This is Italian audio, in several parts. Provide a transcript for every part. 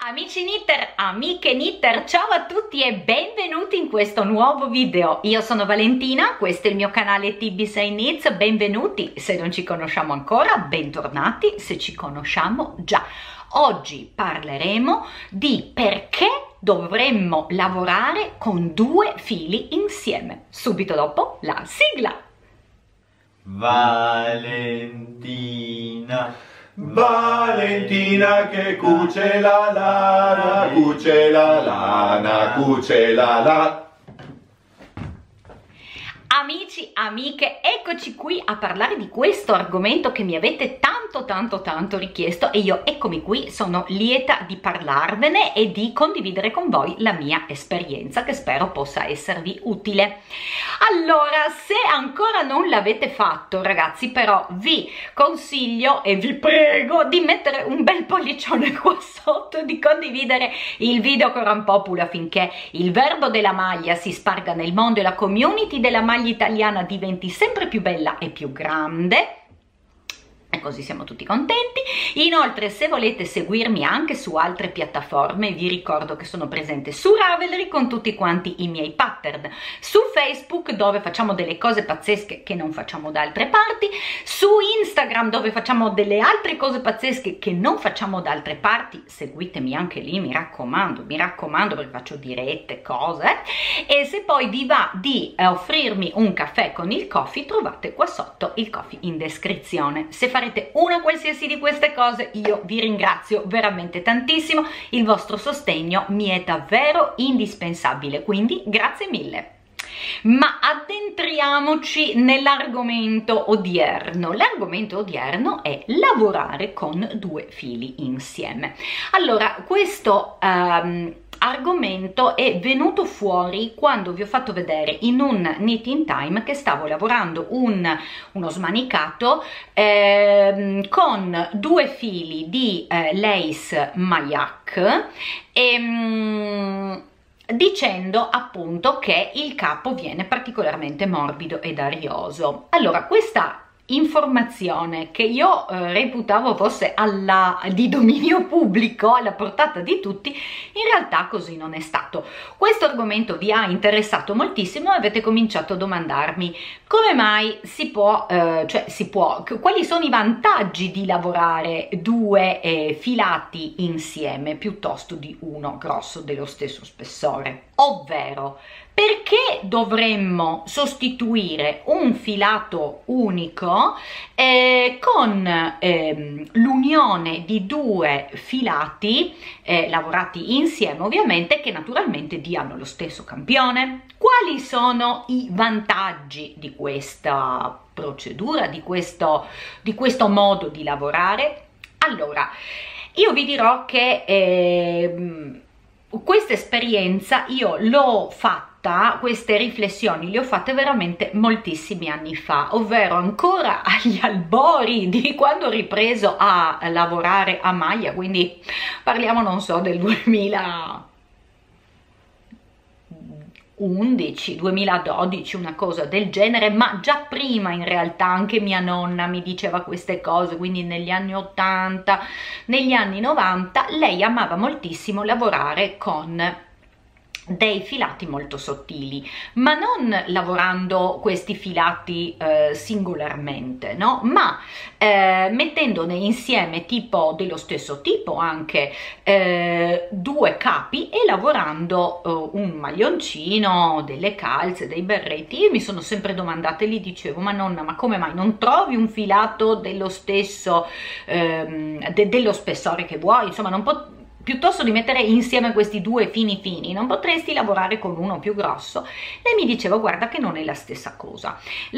Amici knitter, amiche knitter, ciao a tutti e benvenuti in questo nuovo video. Io sono Valentina, questo è il mio canale TB6 Knits, benvenuti se non ci conosciamo ancora, bentornati se ci conosciamo già. Oggi parleremo di perché dovremmo lavorare con due fili insieme, subito dopo la sigla. Valentina che cuce la lana, cuce la lana, cuce la lana. Amici, amiche, eccoci qui a parlare di questo argomento che mi avete tanto richiesto e io eccomi qui, sono lieta di parlarvene e di condividere con voi la mia esperienza che spero possa esservi utile. Allora, se ancora non l'avete fatto ragazzi, però vi consiglio e vi prego di mettere un bel pollicione qua sotto e di condividere il video Coran Popula affinché il verbo della maglia si sparga nel mondo e la community della maglia italiana diventi sempre più bella e più grande. E così siamo tutti contenti. Inoltre, se volete seguirmi anche su altre piattaforme, vi ricordo che sono presente su Ravelry con tutti quanti i miei pattern, su Facebook dove facciamo delle cose pazzesche che non facciamo da altre parti, su Instagram dove facciamo delle altre cose pazzesche che non facciamo da altre parti, seguitemi anche lì, mi raccomando perché faccio dirette, cose. E se poi vi va di offrirmi un caffè con il coffee, trovate qua sotto il coffee in descrizione. Se farete una qualsiasi di queste cose io vi ringrazio veramente tantissimo, il vostro sostegno mi è davvero indispensabile, quindi grazie mille. Ma addentriamoci nell'argomento odierno. L'argomento odierno è lavorare con due fili insieme. Allora, questo argomento è venuto fuori quando vi ho fatto vedere in un knitting time che stavo lavorando uno smanicato con due fili di lace Mayak dicendo appunto che il capo viene particolarmente morbido ed arioso. Allora, questa informazione che io reputavo fosse di dominio pubblico, alla portata di tutti, in realtà così non è stato. Questo argomento vi ha interessato moltissimo e avete cominciato a domandarmi come mai quali sono i vantaggi di lavorare due filati insieme piuttosto di uno grosso dello stesso spessore, ovvero perché dovremmo sostituire un filato unico con l'unione di due filati lavorati insieme, ovviamente, che naturalmente diano lo stesso campione. Quali sono i vantaggi di questa procedura, di questo modo di lavorare? Allora, io vi dirò che questa esperienza io l'ho fatta, queste riflessioni le ho fatte veramente moltissimi anni fa, ovvero ancora agli albori di quando ho ripreso a lavorare a maglia, quindi parliamo, non so, del 2011, 2012, una cosa del genere, ma già prima in realtà anche mia nonna mi diceva queste cose, quindi negli anni 80, negli anni 90 lei amava moltissimo lavorare con dei filati molto sottili, ma non lavorando questi filati singolarmente, no? Ma mettendone insieme tipo dello stesso tipo anche due capi e lavorando un maglioncino, delle calze, dei berretti. Io mi sono sempre domandata e gli dicevo: ma nonna, ma come mai non trovi un filato dello stesso dello spessore che vuoi, insomma non piuttosto di mettere insieme questi due fini, non potresti lavorare con uno più grosso? Lei mi diceva: guarda che non è la stessa cosa.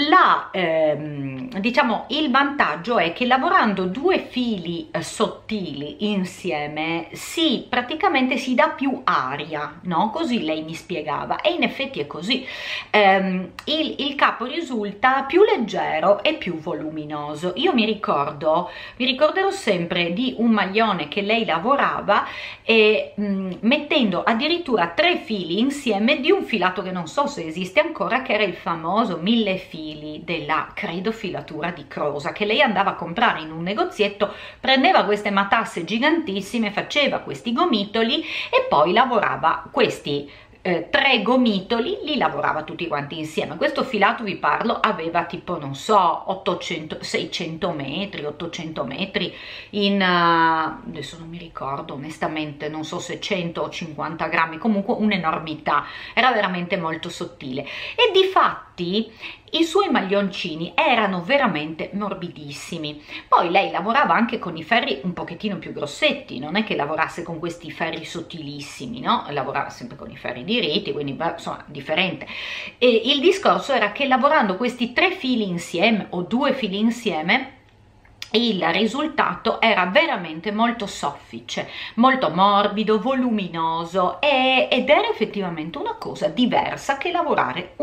Diciamo, il vantaggio è che lavorando due fili sottili insieme praticamente si dà più aria, no? Così lei mi spiegava, e in effetti è così. Il capo risulta più leggero e più voluminoso. Io mi ricorderò sempre di un maglione che lei lavorava e mettendo addirittura 3 fili insieme di un filato che non so se esiste ancora, che era il famoso 1000 fili della Credo Filatura di Crosa, che lei andava a comprare in un negozietto, prendeva queste matasse gigantissime, faceva questi gomitoli e poi lavorava questi 3 gomitoli, li lavorava tutti quanti insieme. Questo filato, vi parlo, aveva tipo, non so, 600 metri, 800 metri in adesso non mi ricordo onestamente, non so se 100 o 50 grammi, comunque un'enormità, era veramente molto sottile. E difatti i suoi maglioncini erano veramente morbidissimi. Poi lei lavorava anche con i ferri un pochettino più grossetti, non è che lavorasse con questi ferri sottilissimi, no? Lavorava sempre con i ferri diritti, quindi insomma differente. E il discorso era che lavorando questi 3 fili insieme o 2 fili insieme, il risultato era veramente molto soffice, molto morbido, voluminoso ed era effettivamente una cosa diversa che lavorare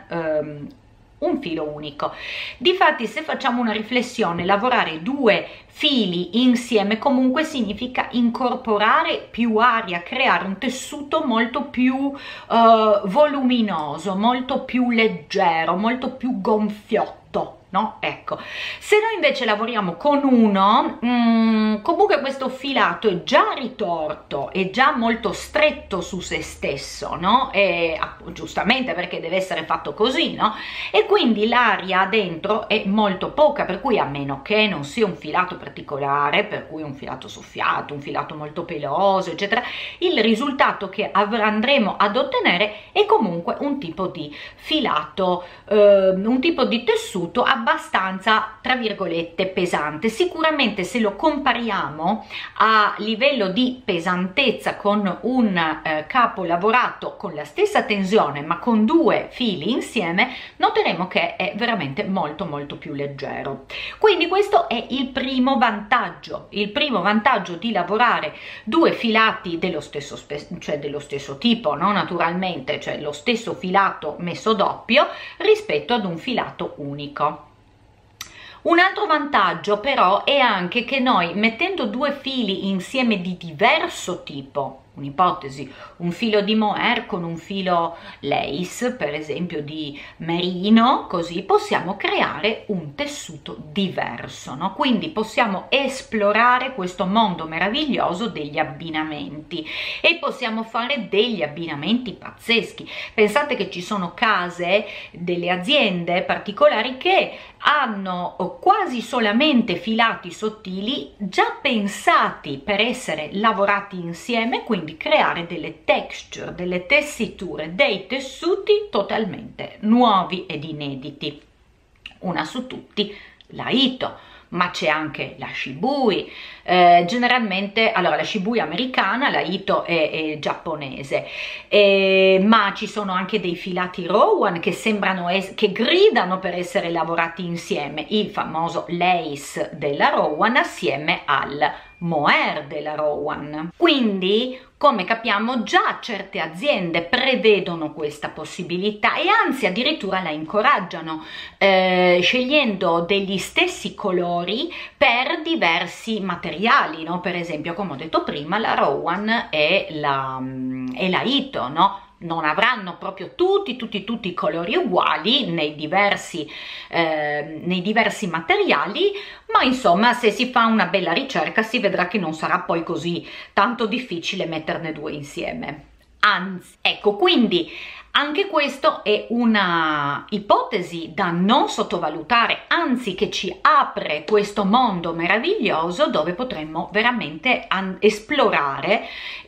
un filo unico. Difatti, se facciamo una riflessione, lavorare 2 fili insieme comunque significa incorporare più aria, creare un tessuto molto più voluminoso, molto più leggero, molto più gonfiotto, no? Ecco, se noi invece lavoriamo con uno, comunque questo filato è già ritorto, è già molto stretto su se stesso, no? E giustamente, perché deve essere fatto così, no? E quindi l'aria dentro è molto poca, per cui, a meno che non sia un filato particolare, per cui un filato soffiato, un filato molto peloso, eccetera, il risultato che andremo ad ottenere è comunque un tipo di filato, un tipo di tessuto abbastanza, tra virgolette, pesante. Sicuramente, se lo compariamo a livello di pesantezza con un capo lavorato con la stessa tensione ma con 2 fili insieme, noteremo che è veramente molto molto più leggero. Quindi questo è il primo vantaggio di lavorare 2 filati dello stesso tipo, no? Naturalmente, cioè lo stesso filato messo doppio rispetto ad un filato unico. Un altro vantaggio però è anche che noi, mettendo 2 fili insieme di diverso tipo, un'ipotesi, un filo di mohair con un filo lace, per esempio di merino, così possiamo creare un tessuto diverso, no? Quindi possiamo esplorare questo mondo meraviglioso degli abbinamenti e possiamo fare degli abbinamenti pazzeschi. Pensate che ci sono case, delle aziende particolari che hanno quasi solamente filati sottili già pensati per essere lavorati insieme, quindi creare delle texture, delle tessiture, dei tessuti totalmente nuovi ed inediti. Una su tutti, la Ito, ma c'è anche la Shibui, generalmente, allora la Shibui è americana, la Ito è giapponese, ma ci sono anche dei filati Rowan che sembrano, che gridano per essere lavorati insieme, il famoso lace della Rowan assieme al mohair della Rowan. Quindi, come capiamo, già certe aziende prevedono questa possibilità e anzi addirittura la incoraggiano, scegliendo degli stessi colori per diversi materiali, no? Per esempio, come ho detto prima, la Rowan e la Ito, no? Non avranno proprio tutti i colori uguali nei diversi materiali, ma insomma, se si fa una bella ricerca si vedrà che non sarà poi così tanto difficile metterne 2 insieme. Anzi, ecco, quindi anche questo è una ipotesi da non sottovalutare, anzi che ci apre questo mondo meraviglioso dove potremmo veramente esplorare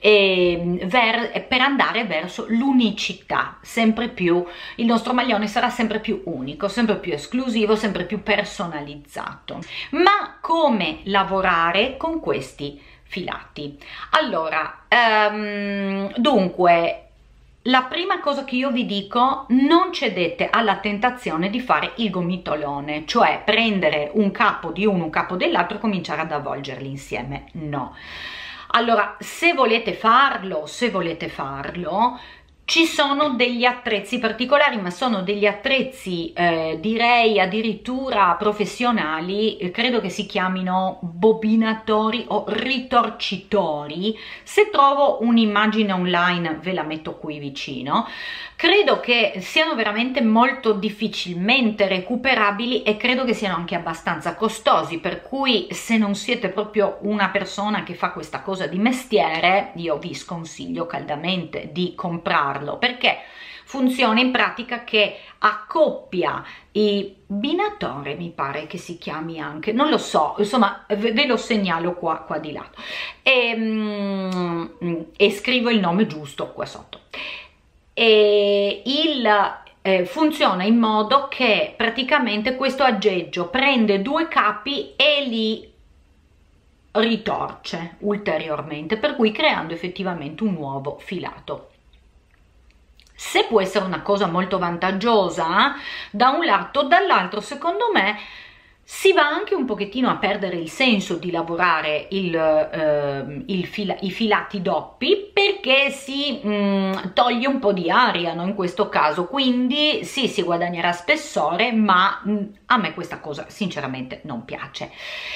per andare verso l'unicità. Sempre più il nostro maglione sarà sempre più unico, sempre più esclusivo, sempre più personalizzato. Ma come lavorare con questi filati? Allora, dunque, la prima cosa che io vi dico: non cedete alla tentazione di fare il gomitolone, cioè prendere un capo di uno, un capo dell'altro e cominciare ad avvolgerli insieme. No. Allora, se volete farlo, Ci sono degli attrezzi particolari, ma sono degli attrezzi direi addirittura professionali, credo che si chiamino bobinatori o ritorcitori. Se trovo un'immagine online ve la metto qui vicino. Credo che siano veramente molto difficilmente recuperabili e credo che siano anche abbastanza costosi, per cui se non siete proprio una persona che fa questa cosa di mestiere, io vi sconsiglio caldamente di comprarlo, perché funziona in pratica che accoppia i binatore, mi pare che si chiami anche, non lo so, insomma ve lo segnalo qua di lato e scrivo il nome giusto qua sotto. E funziona in modo che praticamente questo aggeggio prende due capi e li ritorce ulteriormente, per cui creando effettivamente un nuovo filato. Se può essere una cosa molto vantaggiosa da un lato, dall'altro secondo me si va anche un pochettino a perdere il senso di lavorare i filati doppi, perché si toglie un po' di aria, no? In questo caso, quindi sì, si guadagnerà spessore, ma a me questa cosa sinceramente non piace.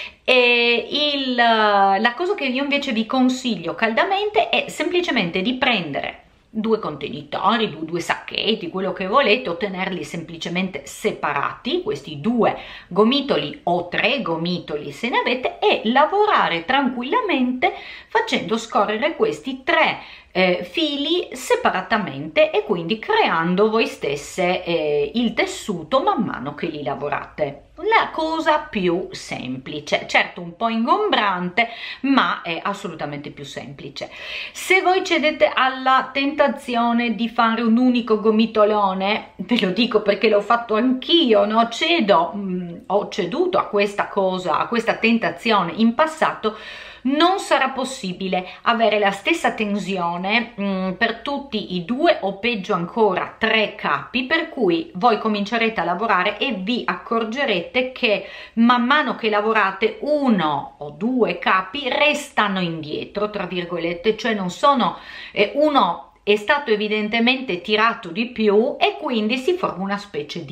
E la cosa che io invece vi consiglio caldamente è semplicemente di prendere due contenitori, due sacchetti, quello che volete, o tenerli semplicemente separati, questi due gomitoli o tre gomitoli se ne avete, e lavorare tranquillamente facendo scorrere questi tre fili separatamente e quindi creando voi stesse il tessuto man mano che li lavorate. La cosa più semplice, certo un po' ingombrante, ma è assolutamente più semplice. Se voi cedete alla tentazione di fare un unico gomitolone, ve lo dico perché l'ho fatto anch'io, no? Ho ceduto a questa cosa, a questa tentazione in passato. Non sarà possibile avere la stessa tensione per tutti i due o peggio ancora tre capi, per cui voi comincerete a lavorare e vi accorgerete che man mano che lavorate uno o due capi restano indietro, tra virgolette, cioè non sono uno è stato evidentemente tirato di più e quindi si forma una specie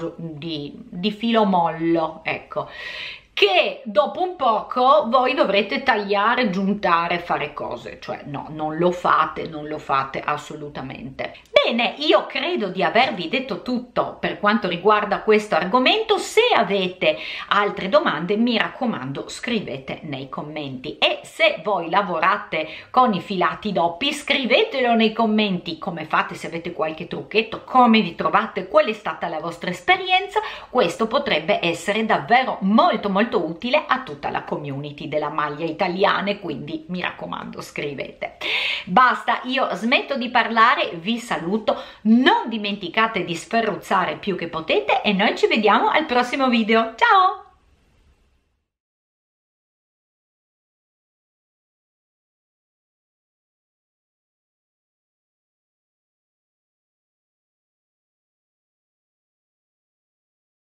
di filo mollo, ecco, che dopo un poco voi dovrete tagliare, giuntare, fare cose, cioè no, non lo fate assolutamente. Bene, io credo di avervi detto tutto per quanto riguarda questo argomento. Se avete altre domande, mi raccomando, scrivete nei commenti, e se voi lavorate con i filati doppi, scrivetelo nei commenti come fate, se avete qualche trucchetto, come vi trovate, qual è stata la vostra esperienza. Questo potrebbe essere davvero molto utile a tutta la community della maglia italiana, quindi mi raccomando, scrivete. Basta, io smetto di parlare, vi saluto, non dimenticate di sferruzzare più che potete e noi ci vediamo al prossimo video. Ciao!